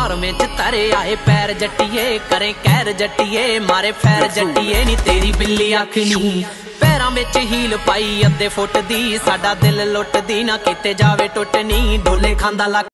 फार्मे च तरे आए पैर जट्टिए, करे कैर जट्टिए, मारे फैर जट्टिए नी तेरी बिल्ली आखनी। पैरां विच हील पाई अद्धे फुट दी, साडा दिल लुट दी ना किते जावे टुट नी, डोले खांदा लक